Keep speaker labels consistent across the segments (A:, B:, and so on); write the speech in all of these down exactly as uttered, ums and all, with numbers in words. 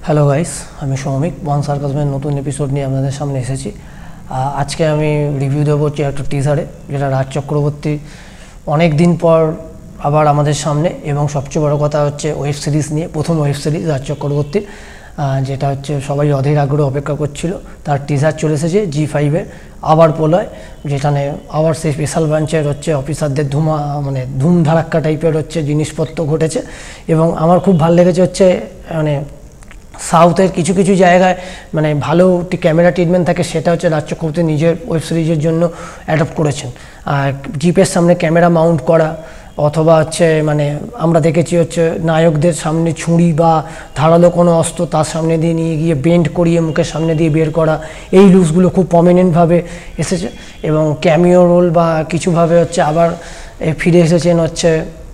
A: Hello guys, আমি Soumik one সার্কাসমের নতুন episode নিয়ে আপনাদের সামনে এসেছি। আজকে আমি রিভিউ দেবো একটা টিজারে, যেটা রাজ চক্রবর্তী অনেক দিন পর আবার আমাদের সামনে, এবং সবচেয়ে বড় কথা হচ্ছে ওয়েব সিরিজ নিয়ে, প্রথম ওয়েব সিরিজ রাজ চক্রবর্তীর, যেটা হচ্ছে সবাই অধীর আগ্রহে অপেক্ষা করছিল। তার টিজার চলে এসেছে জি ফাইভের আবার প্রলয়, যেখানে আবার সেই স্পেশাল ব্রাঞ্চের হচ্ছে অফিসারদের ধুমা মানে ধুম ধারাক্কা টাইপের হচ্ছে জিনিসপত্র ঘটেছে। এবং আমার খুব ভালো লেগেছে হচ্ছে মানে সাউথের কিছু কিছু জায়গায় মানে ভালো ক্যামেরা ট্রিটমেন্ট থাকে, সেটা হচ্ছে রাজ চক্রবর্তী নিজের ওয়েব সিরিজের জন্য অ্যাডপ্ট করেছেন। আর জিপের সামনে ক্যামেরা মাউন্ট করা, অথবা হচ্ছে মানে আমরা দেখেছি হচ্ছে নায়কদের সামনে ছুরি বা ধারালো কোনো অস্ত্র তার সামনে দিয়ে নিয়ে গিয়ে বেন্ড করিয়ে মুখের সামনে দিয়ে বের করা, এই লুকসগুলো খুব প্রমিনেন্টভাবে এসেছে। এবং ক্যামিও রোল বা কিছুভাবে হচ্ছে আবার ফিরে এসেছেন হচ্ছে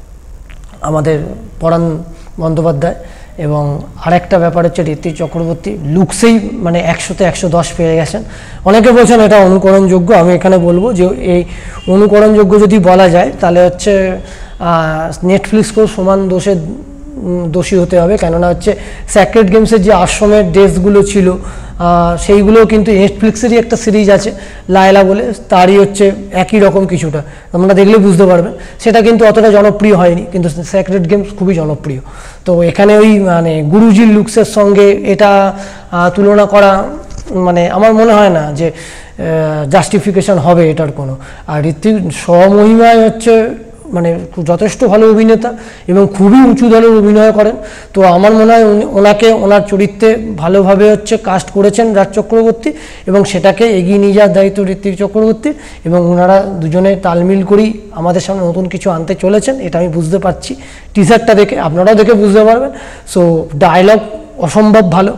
A: আমাদের পরাণ বন্দ্যোপাধ্যায়। এবং আরেকটা ব্যাপার হচ্ছে ঋত্বিক চক্রবর্তী লুকসেই মানে একশোতে একশো দশ পেয়ে গেছেন। অনেকে বলছেন এটা অনুকরণযোগ্য, আমি এখানে বলবো যে এই অনুকরণযোগ্য যদি বলা যায় তাহলে হচ্ছে নেটফ্লিক্সকেও সমান দোষের দোষী হতে হবে, কেননা হচ্ছে স্যাক্রেড গেমসের যে আশ্রমের ড্রেসগুলো ছিল সেইগুলোও কিন্তু নেটফ্লিক্সেরই একটা সিরিজ আছে লায়লা বলে, তারই হচ্ছে একই রকম কিছুটা, আপনারা দেখলে বুঝতে পারবেন। সেটা কিন্তু অতটা জনপ্রিয় হয়নি, কিন্তু স্যাক্রেড গেমস খুবই জনপ্রিয়। তো এখানে ওই মানে গুরুজির লুকসের সঙ্গে এটা তুলনা করা মানে আমার মনে হয় না যে জাস্টিফিকেশন হবে এটার কোনো। আর ঋত্বিক স্বমহিমায় হচ্ছে মানে যথেষ্ট ভালো অভিনেতা এবং খুবই উঁচু দলের অভিনয় করেন। তো আমার মনে হয় ওনাকে ওনার চরিত্রে ভালোভাবে হচ্ছে কাস্ট করেছেন রাজ চক্রবর্তী, এবং সেটাকে এগিয়ে নিয়ে যাওয়ার দায়িত্ব ঋত্বিক চক্রবর্তীর। এবং ওনারা দুজনে তালমিল করেই আমাদের সামনে নতুন কিছু আনতে চলেছেন, এটা আমি বুঝতে পারছি টিজারটা দেখে, আপনারাও দেখে বুঝতে পারবেন। সো ডায়লগ অসম্ভব ভালো,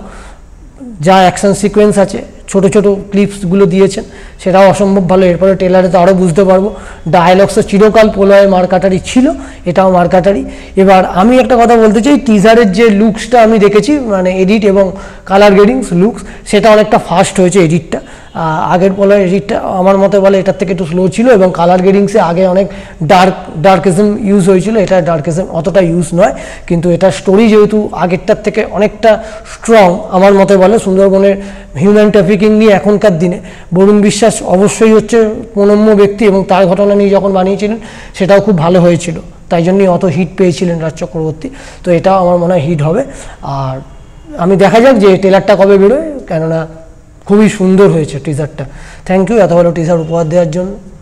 A: যা অ্যাকশন সিকোয়েন্স আছে, ছোটো ছোটো ক্লিপসগুলো দিয়েছেন সেটাও অসম্ভব ভালো। এরপরে ট্রেলারে তো আরও বুঝতে পারবো। ডায়লগসও চিরকাল প্রলয় মারকাটারি ছিল, এটাও মারকাটারি। এবার আমি একটা কথা বলতে চাই, টিজারের যে লুকসটা আমি দেখেছি মানে এডিট এবং কালার গ্রেডিংস লুকস, সেটা অনেকটা ফাস্ট হয়েছে এডিটটা। আগের প্রলয় এডিটটা আমার মতে বলে এটার থেকে একটু স্লো ছিল, এবং কালার গ্রেডিংসে আগে অনেক ডার্ক ডার্কিজম ইউজ হয়েছিল, এটা ডার্কিজম অতটা ইউজ নয়। কিন্তু এটা স্টোরি যেহেতু আগেরটার থেকে অনেকটা স্ট্রং আমার মতে বলে। সুন্দরবনের হিউম্যান ট্রাফিকিং নিয়ে এখনকার দিনে বরুণ বিশ্বাস অবশ্যই হচ্ছে প্রণম্য ব্যক্তি, এবং তার ঘটনা নিয়ে যখন বানিয়েছিলেন সেটাও খুব ভালো হয়েছিল, তাই জন্যই অত হিট পেয়েছিলেন রাজ চক্রবর্তী। তো এটাও আমার মনে হয় হিট হবে। আর আমি দেখা যাক যে ট্রেলারটা কবে বেরোয়, কেননা খুবই সুন্দর হয়েছে টিজারটা। থ্যাংক ইউ এত ভালো টিজার উপহার দেওয়ার জন্য।